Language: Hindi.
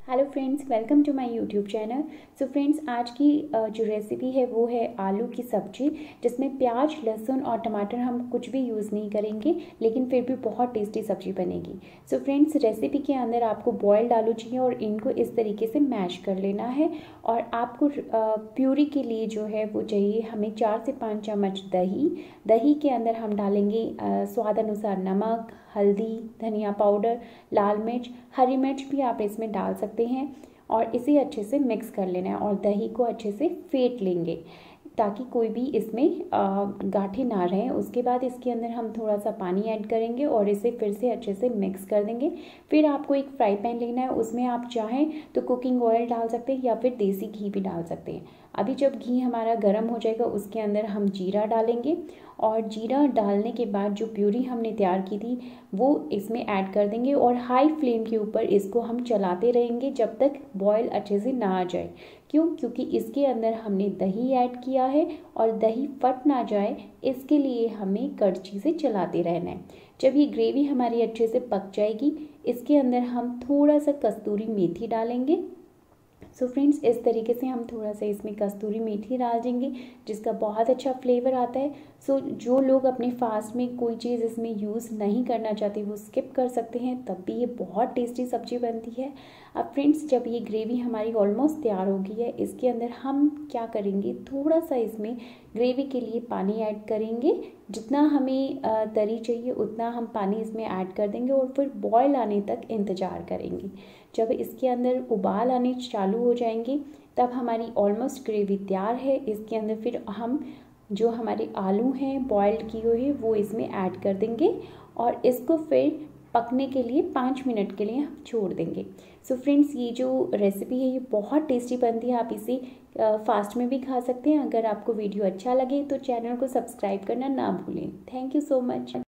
Hello friends, welcome to my YouTube channel. So friends, आज की जो रेसिपी है वो है आलू की सब्जी, जिसमें प्याज, लहसुन और टमाटर हम कुछ भी यूज़ नहीं करेंगे, लेकिन फिर भी बहुत टेस्टी सब्जी बनेगी। सो फ्रेंड्स, रेसिपी के अंदर आपको बॉयल्ड आलू चाहिए और इनको इस तरीके से मैश कर लेना है। और आपको प्यूरी के लिए जो है वो चाहिए हमें 4 से 5 चम्मच दही। दही के अंदर हम डालेंगे स्वाद अनुसार नमक, हल्दी, धनिया पाउडर, लाल मिर्च, हरी मिर्च भी आप इसमें डाल सकते हैं और इसे अच्छे से मिक्स कर लेना है और दही को अच्छे से फेंट लेंगे ताकि कोई भी इसमें गांठें ना रहें। उसके बाद इसके अंदर हम थोड़ा सा पानी ऐड करेंगे और इसे फिर से अच्छे से मिक्स कर देंगे। फिर आपको एक फ्राई पैन लेना है, उसमें आप चाहें तो कुकिंग ऑयल डाल सकते हैं या फिर देसी घी भी डाल सकते हैं। अभी जब घी हमारा गर्म हो जाएगा उसके अंदर हम जीरा डालेंगे और जीरा डालने के बाद जो प्यूरी हमने तैयार की थी वो इसमें ऐड कर देंगे और हाई फ्लेम के ऊपर इसको हम चलाते रहेंगे जब तक बॉयल अच्छे से ना आ जाए। क्योंकि इसके अंदर हमने दही ऐड किया है और दही फट ना जाए, इसके लिए हमें कड़छी से चलाते रहना है। जब ये ग्रेवी हमारी अच्छे से पक जाएगी, इसके अंदर हम थोड़ा सा कस्तूरी मेथी डालेंगे। सो फ्रेंड्स, इस तरीके से हम थोड़ा सा इसमें कस्तूरी मेथी डाल देंगे जिसका बहुत अच्छा फ्लेवर आता है। सो जो लोग अपने फास्ट में कोई चीज़ इसमें यूज़ नहीं करना चाहते वो स्किप कर सकते हैं, तब भी ये बहुत टेस्टी सब्जी बनती है। अब फ्रेंड्स, जब ये ग्रेवी हमारी ऑलमोस्ट तैयार हो गई है, इसके अंदर हम क्या करेंगे, थोड़ा सा इसमें ग्रेवी के लिए पानी ऐड करेंगे। जितना हमें तरी चाहिए उतना हम पानी इसमें ऐड कर देंगे और फिर बॉयल आने तक इंतज़ार करेंगे। जब इसके अंदर उबाल आने चालू हो जाएंगे तब हमारी ऑलमोस्ट ग्रेवी तैयार है। इसके अंदर फिर हम जो हमारे आलू हैं बॉइल्ड किए हुए वो इसमें ऐड कर देंगे और इसको फिर पकने के लिए 5 मिनट के लिए हम छोड़ देंगे। सो फ्रेंड्स, ये जो रेसिपी है ये बहुत टेस्टी बनती है। आप इसे फास्ट में भी खा सकते हैं। अगर आपको वीडियो अच्छा लगे तो चैनल को सब्सक्राइब करना ना भूलें। Thank you so much.